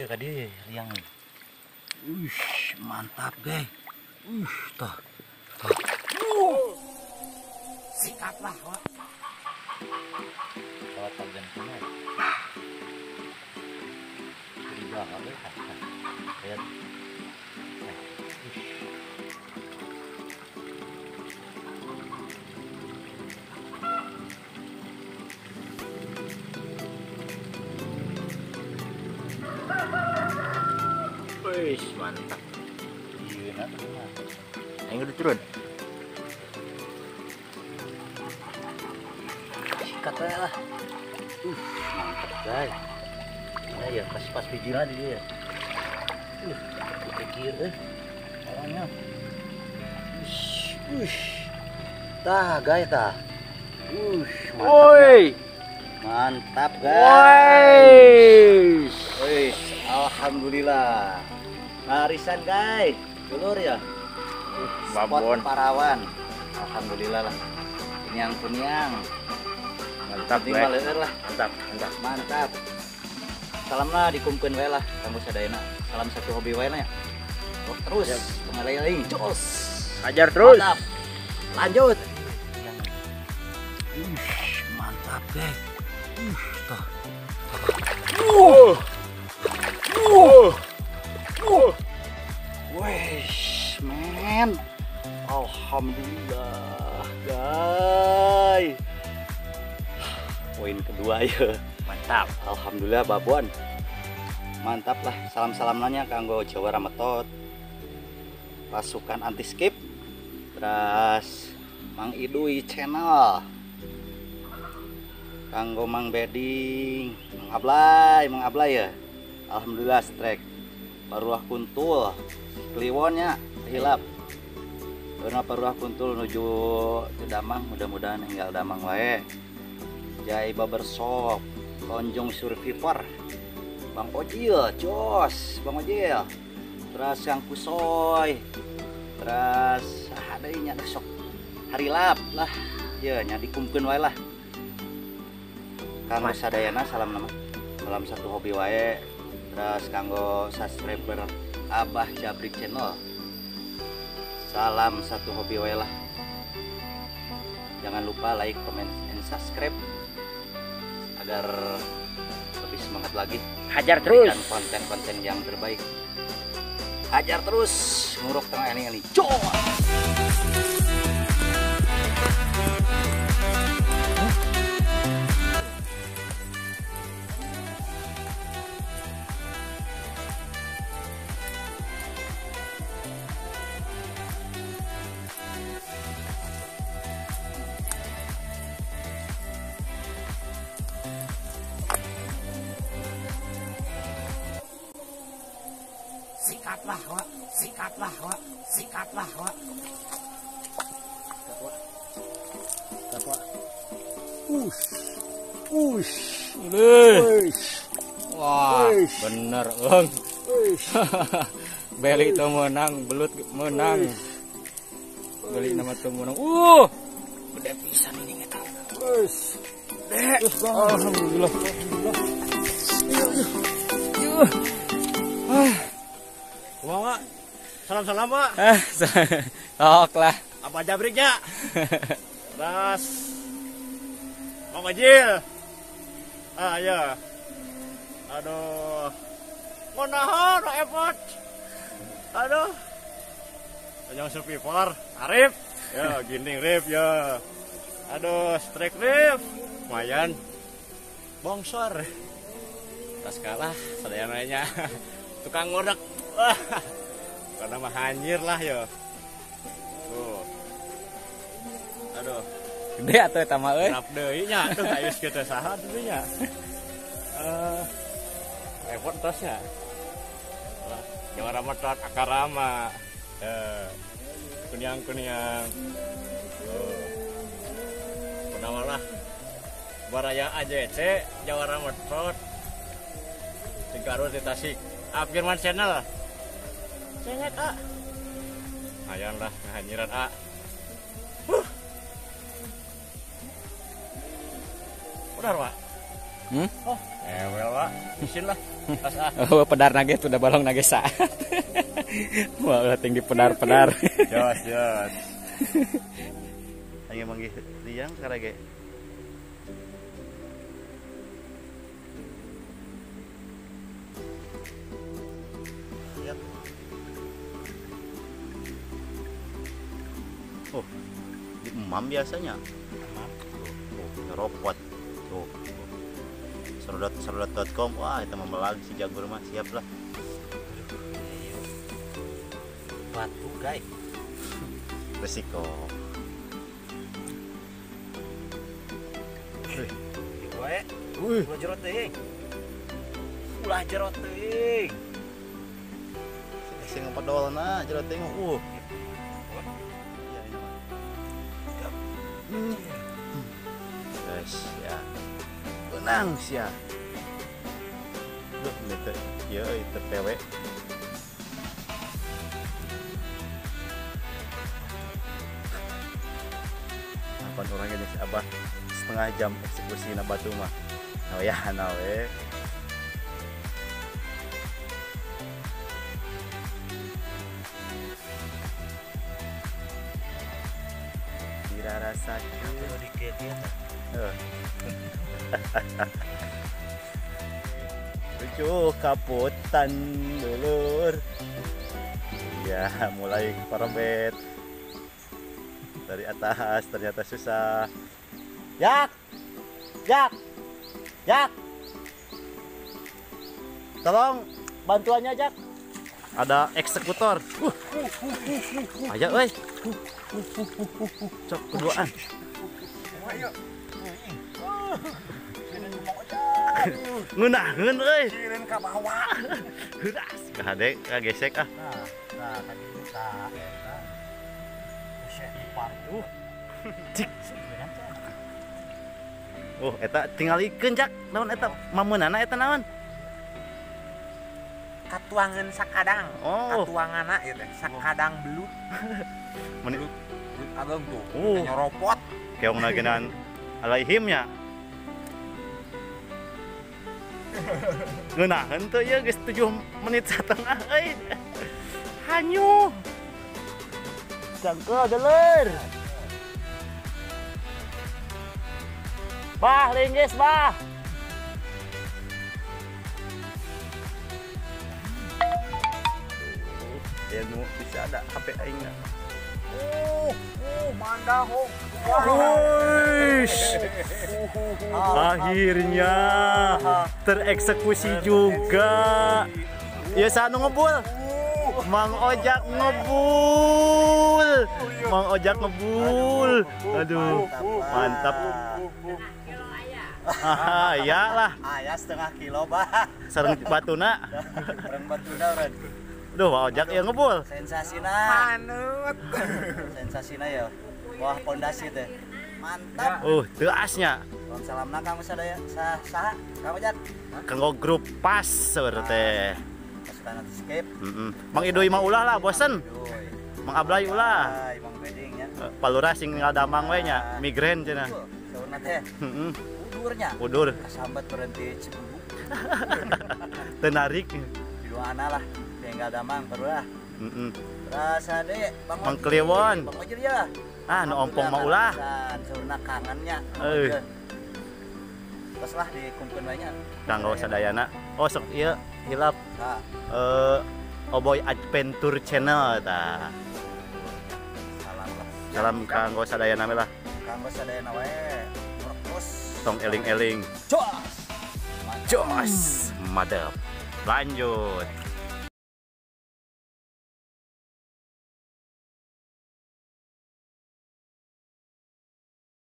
tadi yang mantap guys. Toh. Sikatlah, Wak. Kalau bagian kena. Tiga kali. Lihat. Wih, mantap. Iya, nak. Ayo udah turun. Sikat aja lah. Mantap guys. Nah ya pas pijiran dia. Pikir orangnya. Tah guys tah. Mantap. Mantap guys. Alhamdulillah. Arisan guys. Dulur ya. Spot Parawan. Alhamdulillah lah. Kunyang. Mantap, guys. Lah. Mantap. Salam lah dikumpulin wae lah kanggo sadayana. Salam satu hobi wae lah ya. Terus pengalai-alai jos. Hajar terus. Mantap. Lanjut. Mantap guys. Wesh, men. Alhamdulillah, guys. Poin kedua ya. Mantap. Alhamdulillah, Babon. Mantap lah. Salam-salam nanya kanggo Jawa Rametot. Pasukan anti skip. Terus Mang Idui channel. Kanggo Mang Beding, Mang Ablay ya. Alhamdulillah strike. Paruah kuntul kliwonnya hilap. Karena paruah kuntul nuju ke Damang, mudah-mudahan tinggal Damang wae. Jai Barbershop, Konjong Survivor, Bang Ojil, jos, Bang Ojil. Terus yang Kusoy. Terus ada nya besok Harilap lah. Ya nya dikumpulkeun wae lah. Kanggo sadayana salam nama. Salam satu hobi wae. Terus kanggo subscriber Abah Jabrik channel. Salam satu hobi wae lah. Jangan lupa like, comment, and subscribe agar lebih semangat lagi. Hajar terus. Dan konten-konten yang terbaik. Hajar terus. Nguruk tengah ini. Jos. Sikatlah, Wak. Wah, bener, Eng. Beli itu menang, belut menang. Beli nama itu menang. Gede pisan ini kita. Alhamdulillah. Wak. Salam-salam, Pak. Sok lah. Apa Jabriknya? Terus Bang Ojil. Ya. Aduh. Ngonahan no effort. Aduh. Yang Survivor, Arif. Ya, ginding Rif ya. Aduh, strike Rif. Lumayan. Bongsor. Tas kalah sadayananya. Tukang ngodak. Wah. Karena mah hanyir lah ya. Tuh. Aduh. Gede atuh eta mah euy. Rap deui nya, tuh kayus kieu teh saha tuh nya. Effort tos nya. Jawa Rametot Akarama. Kunyang. Kunaon lah. Baraya AJC Jawa Rametot. Sing Garut di Tasik. Firman channel. Cenget ayan lah ngahanyiran Udah, Pak. Ewel lah, isin lah. Pas Oh, pedar nage udah balong nage saat. Wah, ulah tinggi pedar-pedar. Jos. Ayo manggih liang karage. Lihat. Oh, di emam biasanya. Oh, nyeropot. Tuh. Serudot.com. Wah, itu memelag si jagur mah, siap lah. Batu, guys. Resiko. Ulah jerot teuing. Ulah jerot teuing. Sing pedolna jerot teuing. Iya ini mah. Guys, ya. Tenang sia. Duh, itu ya itu PW. Apaan orangnya nih si Abah setengah jam eksekusi na batu mah. Nah ya, nawe. Dirasakan dikit ya. Lucu kaputan dulur. Ya, mulai parabet. Dari atas ternyata susah. Jak. Tolong bantuannya, Jak. Ada eksekutor. Ayo, euy. Cok keduaan. Ngeunaheun euy. Kirim ka bawah. Heuras, kadek kagesek ah. Nah, tadi bisa eta. Buset, partu. Cik. Oh, eta tinggal ikeun, Jak. Naon eta? Mameunana eta naon? Katuangan sakadang. Oh. Katuangana ieu teh sakadang belut. Meni Belut ageng tuh. Oh. Nyoropot. keong nagenan alaihimnya. Ngeunaheun teu ieu geus 7 menit satengah euy. Hanyu. Cangkel deuleur. Bah, linggis bah. Ya nu bisa ada HP aing. Mandahong. Akhirnya tereksekusi juga. Ya sanu ngebul. Mang Ojak ngebul. Mang Ojak ngebul. Aduh, mantap. Ah, ya lah. Aya setengah kilo, Bah. Sareng batuna. Sareng batuna, Ren. Duh, Mang Ojak ya ngebul. Sensasina. Manut. Sensasina ya. Wah, pondasi teh. Mantap. Teu asnya. Salamna Kang sadaya saha? Kang Ojak. Kanggo grup pas seur teh. Pasukan skip. Mang Idoy mah ulah lah, bosen. Mang Ablay ulah. Ay, Mang Beding ya. Palura sing tinggal damang we nya, migrain cenah. Sauna teh. Udurnya. Udur. Kasambat berhenti Cibubuk. Teu narik. Di doana lah. Tinggal damang perlu lah. Rasa deh Mang Kliwon. Bang Ojir ya. Ah, nu ompong mah ulah. Sauna kangennya. Terus lah dikumpulin banyak. Kanggo sadayana. Oh, sok ieu hilap. Nah, Oboy Adventure Channel ta. salam lah. Salam kanggo sadayana we lah. Kanggo sadayana we. Terus Tong eling-eling. jos. Jos. Madep. Lanjut.